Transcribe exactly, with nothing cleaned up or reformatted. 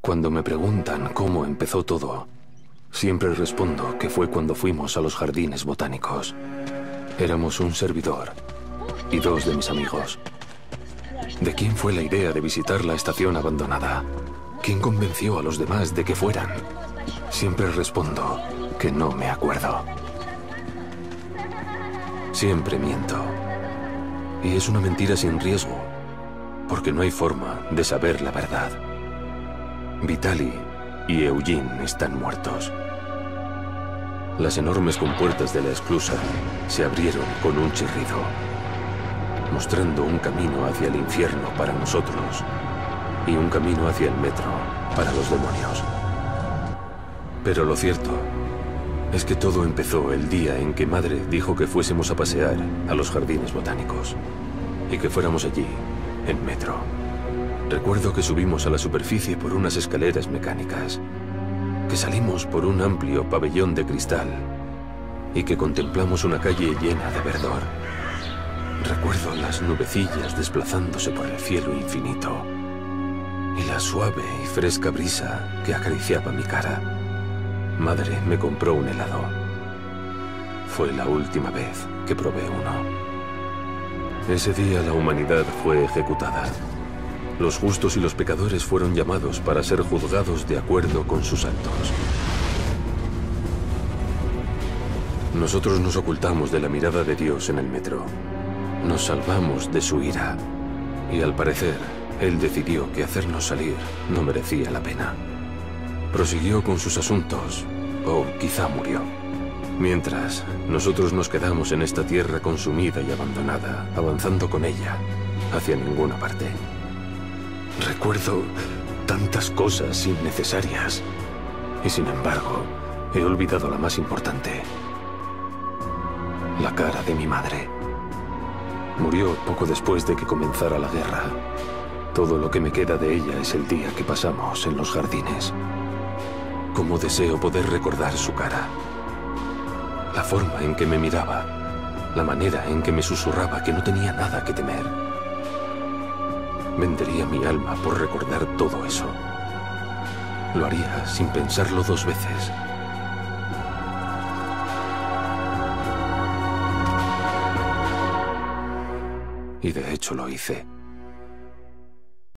Cuando me preguntan cómo empezó todo, siempre respondo que fue cuando fuimos a los jardines botánicos. Éramos un servidor y dos de mis amigos. ¿De quién fue la idea de visitar la estación abandonada? ¿Quién convenció a los demás de que fueran? Siempre respondo que no me acuerdo. Siempre miento. Y es una mentira sin riesgo, porque no hay forma de saber la verdad. Vitali y Eugene están muertos. Las enormes compuertas de la esclusa se abrieron con un chirrido, mostrando un camino hacia el infierno para nosotros y un camino hacia el metro para los demonios. Pero lo cierto es que todo empezó el día en que Madre dijo que fuésemos a pasear a los jardines botánicos y que fuéramos allí, en metro. Recuerdo que subimos a la superficie por unas escaleras mecánicas, que salimos por un amplio pabellón de cristal y que contemplamos una calle llena de verdor. Recuerdo las nubecillas desplazándose por el cielo infinito y la suave y fresca brisa que acariciaba mi cara. Madre me compró un helado. Fue la última vez que probé uno. Ese día la humanidad fue ejecutada. Los justos y los pecadores fueron llamados para ser juzgados de acuerdo con sus actos. Nosotros nos ocultamos de la mirada de Dios en el metro. Nos salvamos de su ira. Y al parecer, Él decidió que hacernos salir no merecía la pena. Prosiguió con sus asuntos, o quizá murió. Mientras, nosotros nos quedamos en esta tierra consumida y abandonada, avanzando con ella hacia ninguna parte. Recuerdo tantas cosas innecesarias y sin embargo he olvidado la más importante: la cara de mi madre. Murió poco después de que comenzara la guerra. Todo lo que me queda de ella es el día que pasamos en los jardines. Cómo deseo poder recordar su cara, la forma en que me miraba, la manera en que me susurraba que no tenía nada que temer. Vendería mi alma por recordar todo eso. Lo haría sin pensarlo dos veces. Y de hecho lo hice.